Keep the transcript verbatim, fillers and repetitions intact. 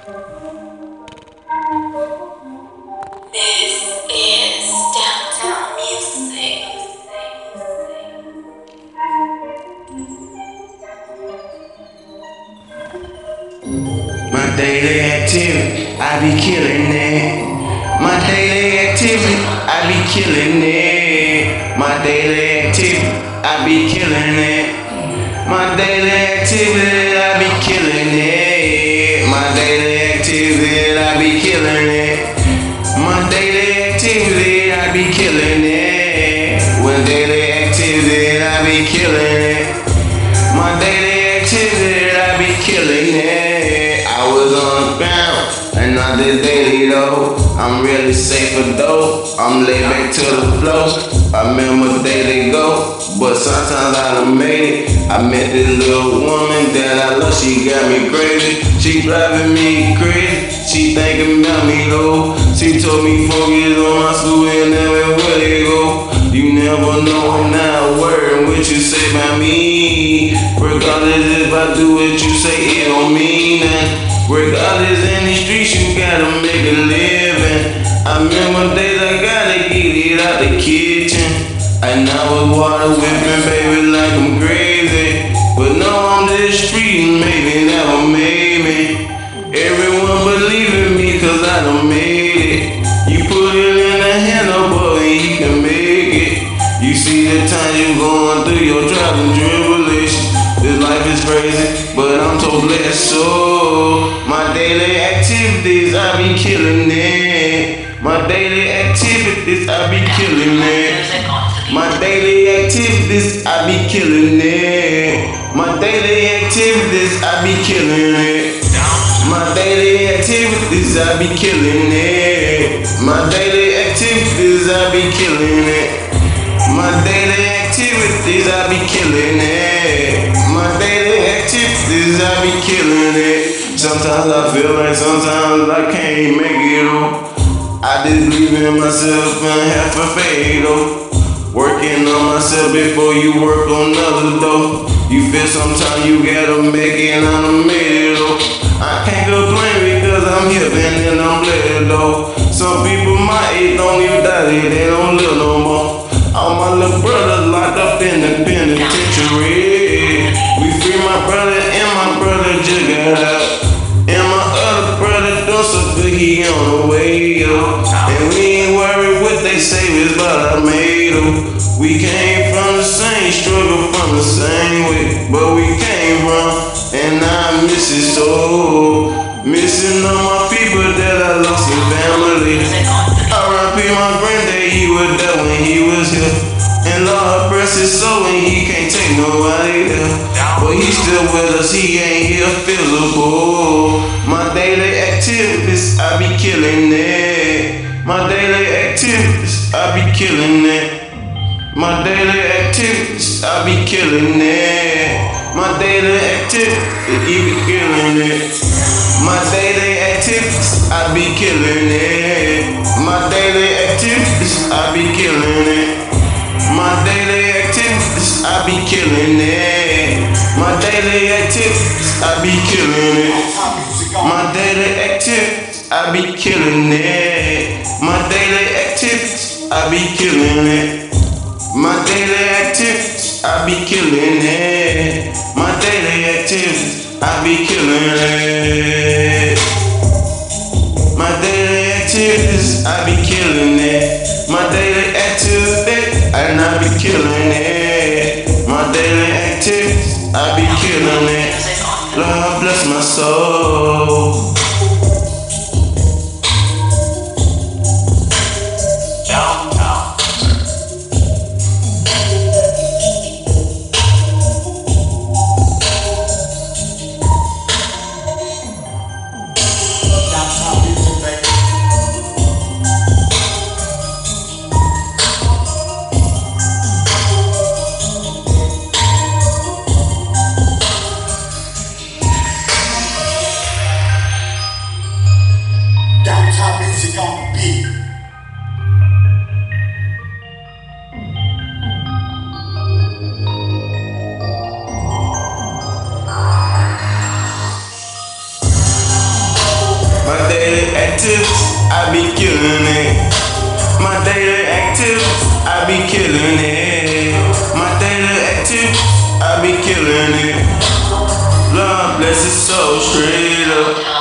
This is Downtown Music. My daily activity, I be killing it. My daily activity, I be killing it. My daily activity, I be killing it. My daily activity, I be killing it. My daily activity, I be killing it. My daily activity, I be killing it. When daily activity, I be killing it. My daily activity, I be killing it. I was on the ground, and not this daily though. I'm really safer though. I'm laid back to the flow. I remember daily go, but sometimes I done made it. I met this little woman that I love, she got me crazy. She driving me crazy, she thinking about me though. She told me focus on my school and everywhere they go. You never know now a word what you say about me. Regardless if I do what you say, it don't mean nothing. Regardless in the streets, you gotta make a living. I remember days I gotta get it out the kitchen. And I was water whipping, baby, like I'm crazy. But no, I'm just street and maybe never made me. Everyone believe in me cause I done made it. You put it in the hand of boy and you can make it. You see the time you going through your trials and tribulations. This life is crazy, but I'm so blessed. So my daily activities, I be killing it. My daily activities, I be killing it. My daily activities, I be killing it. My daily activities, I be killing it. My daily activities, I be killing it. My daily activities, I be killing it. My daily activities, I be killing it. My daily activities, I be killing it. Sometimes I feel like sometimes I can't make it all. I just believe in myself and have a faith though. Working on myself before you work on others though. You feel sometimes you gotta make it and I done made it though. I can't complain because I'm here and I'm blessed though. Some people my age don't even die, they don't live no more. All my little brothers locked up in the penitentiary. We free my brother and my brother just got out. And my other brother doing so good, he on the way, yo. And we ain't worried what they say, it's what I made, oh. We came from the same struggle, from the same way, but we came from, and I miss it so. Missing all my people that I lost in family. R I P my granddad, he was there when he was here. And Lord bless his soul and he can't take nobody there. But he still with us, he ain't here physical. My daily activities, I be killing it. My daily activities, I be killing it. My daily activities, I be killing it. My daily activities, he be killing it. My daily activities, I be killing it. My daily activities, I be killing it. My daily activities, I be killing it. My daily activities, I be killing it. My daily activities, I be killing it. My daily activities, I be killing it. My daily activities, I be killing it. My daily activities, I be killing it. My daily activities, I be killing it. My daily activities, and I be killing it. My daily activities, I be killing it. Lord bless my soul. My daily activities, I be killing it. My daily activities, I be killing it. My daily activities, I be killing it. Lord bless his soul straight up.